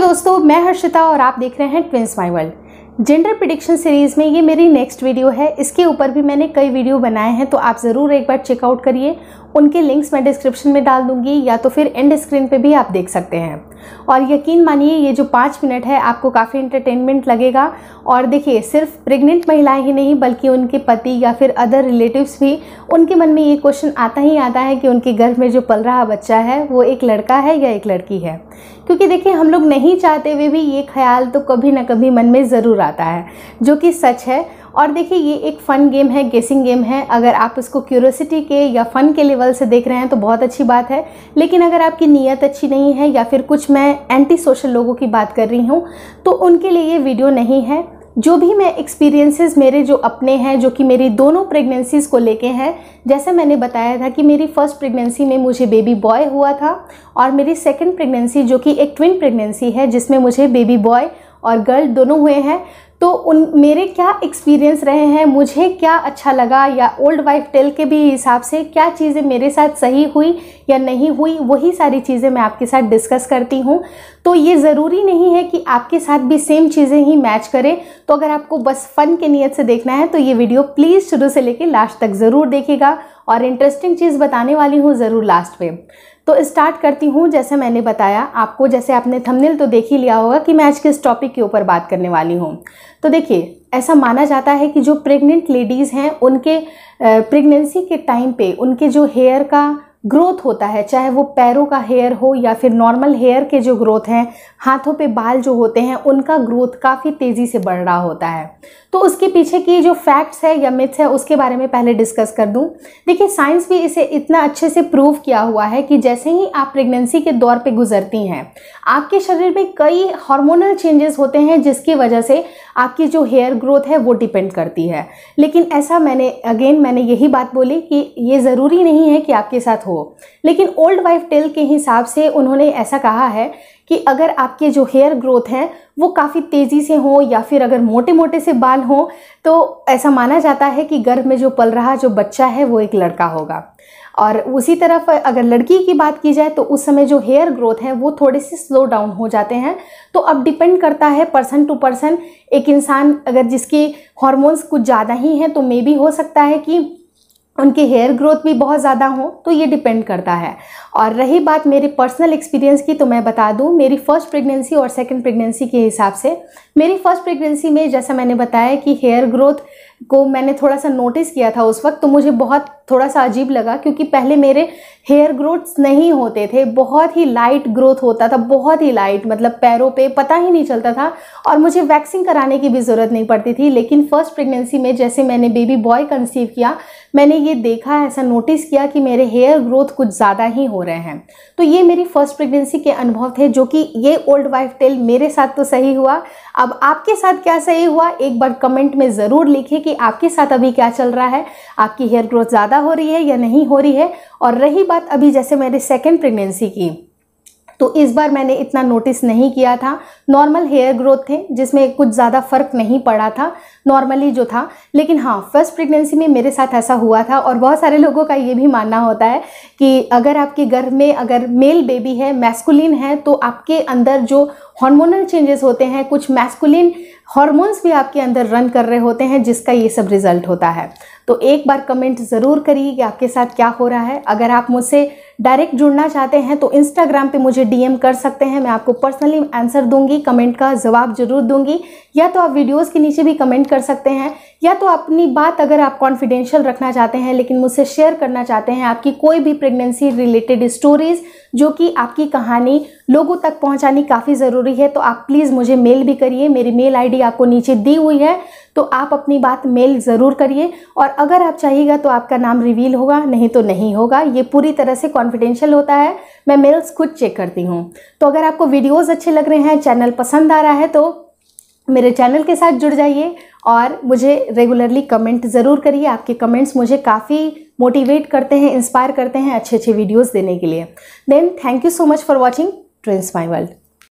दोस्तों, मैं हर्षिता और आप देख रहे हैं twins my world. Gender prediction series में ये मेरी नेक्स्ट वीडियो है। इसके ऊपर भी मैंने कई वीडियो बनाए हैं, तो आप ज़रूर एक बार चेकआउट करिए। उनके लिंक्स मैं डिस्क्रिप्शन में डाल दूंगी या तो फिर एंड स्क्रीन पे भी आप देख सकते हैं। और यकीन मानिए ये जो 5 मिनट है आपको काफ़ी एंटरटेनमेंट लगेगा। और देखिए, सिर्फ प्रेग्नेंट महिलाएं ही नहीं बल्कि उनके पति या फिर अदर रिलेटिव्स भी, उनके मन में ये क्वेश्चन आता ही आता है कि उनके गर्भ में जो पल रहा बच्चा है वो एक लड़का है या एक लड़की है। क्योंकि देखिए, हम लोग नहीं चाहते हुए भी ये ख्याल तो कभी ना कभी मन में ज़रूर आता है, जो कि सच है। और देखिए, ये एक फ़न गेम है, गेसिंग गेम है। अगर आप इसको क्यूरियोसिटी के या फ़न के लेवल से देख रहे हैं तो बहुत अच्छी बात है। लेकिन अगर आपकी नीयत अच्छी नहीं है या फिर कुछ मैं एंटी सोशल लोगों की बात कर रही हूँ, तो उनके लिए ये वीडियो नहीं है। जो भी मैं एक्सपीरियंसेस मेरे जो अपने हैं, जो कि मेरी दोनों प्रेगनेंसीज़ को लेके हैं, जैसे मैंने बताया था कि मेरी फर्स्ट प्रेगनेंसी में मुझे बेबी बॉय हुआ था और मेरी सेकंड प्रेगनेंसी जो कि एक ट्विन प्रेगनेंसी है जिसमें मुझे बेबी बॉय और गर्ल दोनों हुए हैं, तो उन मेरे क्या एक्सपीरियंस रहे हैं, मुझे क्या अच्छा लगा, या ओल्ड वाइफ टेल के भी हिसाब से क्या चीज़ें मेरे साथ सही हुई या नहीं हुई, वही सारी चीज़ें मैं आपके साथ डिस्कस करती हूँ। तो ये ज़रूरी नहीं है कि आपके साथ भी सेम चीज़ें ही मैच करें। तो अगर आपको बस फ़न के नियत से देखना है तो ये वीडियो प्लीज़ शुरू से लेकर लास्ट तक ज़रूर देखिएगा। और इंटरेस्टिंग चीज़ बताने वाली हूँ ज़रूर लास्ट पे। तो स्टार्ट करती हूँ। जैसे मैंने बताया आपको, जैसे आपने थंबनेल तो देख ही लिया होगा कि मैं आज किस टॉपिक के ऊपर बात करने वाली हूँ। तो देखिए, ऐसा माना जाता है कि जो प्रेग्नेंट लेडीज़ हैं उनके प्रेगनेंसी के टाइम पे उनके जो हेयर का ग्रोथ होता है, चाहे वो पैरों का हेयर हो या फिर नॉर्मल हेयर के जो ग्रोथ हैं, हाथों पे बाल जो होते हैं, उनका ग्रोथ काफ़ी तेज़ी से बढ़ रहा होता है। तो उसके पीछे की जो फैक्ट्स है या मिथ्स है उसके बारे में पहले डिस्कस कर दूं। देखिए, साइंस भी इसे इतना अच्छे से प्रूव किया हुआ है कि जैसे ही आप प्रेगनेंसी के दौर पे गुजरती हैं, आपके शरीर में कई हार्मोनल चेंजेस होते हैं जिसकी वजह से आपकी जो हेयर ग्रोथ है वो डिपेंड करती है। लेकिन ऐसा मैंने यही बात बोली कि ये ज़रूरी नहीं है कि आपके साथ हो। लेकिन ओल्ड वाइफ टेल के हिसाब से उन्होंने ऐसा कहा है कि अगर आपके जो हेयर ग्रोथ है वो काफ़ी तेज़ी से हो या फिर अगर मोटे मोटे से बाल हो, तो ऐसा माना जाता है कि गर्भ में जो पल रहा जो बच्चा है वो एक लड़का होगा। और उसी तरफ अगर लड़की की बात की जाए तो उस समय जो हेयर ग्रोथ है वो थोड़े से स्लो डाउन हो जाते हैं। तो अब डिपेंड करता है पर्सन टू पर्सन। एक इंसान अगर जिसके हार्मोन्स कुछ ज़्यादा ही हैं तो मे भी हो सकता है कि उनके हेयर ग्रोथ भी बहुत ज़्यादा हो, तो ये डिपेंड करता है। और रही बात मेरे पर्सनल एक्सपीरियंस की, तो मैं बता दूं मेरी फर्स्ट प्रेगनेंसी और सेकंड प्रेगनेंसी के हिसाब से, मेरी फर्स्ट प्रेगनेंसी में जैसा मैंने बताया कि हेयर ग्रोथ को मैंने थोड़ा सा नोटिस किया था उस वक्त, तो मुझे बहुत थोड़ा सा अजीब लगा क्योंकि पहले मेरे हेयर ग्रोथ्स नहीं होते थे, बहुत ही लाइट ग्रोथ होता था, बहुत ही लाइट, मतलब पैरों पे पता ही नहीं चलता था और मुझे वैक्सिंग कराने की भी ज़रूरत नहीं पड़ती थी। लेकिन फर्स्ट प्रेगनेंसी में जैसे मैंने बेबी बॉय कंसीव किया, मैंने ये देखा, ऐसा नोटिस किया कि मेरे हेयर ग्रोथ कुछ ज़्यादा ही हो रहे हैं। तो ये मेरी फर्स्ट प्रेगनेंसी के अनुभव थे, जो कि ये ओल्ड वाइफ टेल मेरे साथ तो सही हुआ। अब आपके साथ क्या सही हुआ एक बार कमेंट में ज़रूर लिखिए कि आपके साथ अभी क्या चल रहा है, आपकी हेयर ग्रोथ ज़्यादा हो रही है या नहीं हो रही है। और रही बात अभी जैसे मेरे सेकंड प्रेगनेंसी की, तो इस बार मैंने इतना नोटिस नहीं किया था। नॉर्मल हेयर ग्रोथ थे जिसमें कुछ ज़्यादा फ़र्क नहीं पड़ा था, नॉर्मली जो था। लेकिन हाँ, फर्स्ट प्रेगनेंसी में मेरे साथ ऐसा हुआ था। और बहुत सारे लोगों का ये भी मानना होता है कि अगर आपके गर्भ में अगर मेल बेबी है, मैस्कुलिन है, तो आपके अंदर जो हार्मोनल चेंजेस होते हैं, कुछ मैस्कुलिन हार्मोन्स भी आपके अंदर रन कर रहे होते हैं, जिसका ये सब रिजल्ट होता है। तो एक बार कमेंट ज़रूर करिए कि आपके साथ क्या हो रहा है। अगर आप मुझसे डायरेक्ट जुड़ना चाहते हैं तो इंस्टाग्राम पे मुझे डीएम कर सकते हैं, मैं आपको पर्सनली आंसर दूंगी, कमेंट का जवाब जरूर दूंगी। या तो आप वीडियोस के नीचे भी कमेंट कर सकते हैं, या तो अपनी बात अगर आप कॉन्फिडेंशियल रखना चाहते हैं लेकिन मुझसे शेयर करना चाहते हैं आपकी कोई भी प्रेगनेंसी रिलेटेड स्टोरीज़, जो कि आपकी कहानी लोगों तक पहुंचानी काफ़ी ज़रूरी है, तो आप प्लीज़ मुझे मेल भी करिए। मेरी मेल आईडी आपको नीचे दी हुई है, तो आप अपनी बात मेल ज़रूर करिए। और अगर आप चाहिएगा तो आपका नाम रिवील होगा, नहीं तो नहीं होगा। ये पूरी तरह से कॉन्फिडेंशियल होता है, मैं मेल्स खुद चेक करती हूँ। तो अगर आपको वीडियोज़ अच्छे लग रहे हैं, चैनल पसंद आ रहा है, तो मेरे चैनल के साथ जुड़ जाइए और मुझे रेगुलरली कमेंट ज़रूर करिए। आपके कमेंट्स मुझे काफ़ी मोटिवेट करते हैं, इंस्पायर करते हैं अच्छे अच्छे वीडियोस देने के लिए। Then thank you so much for watching twins my world.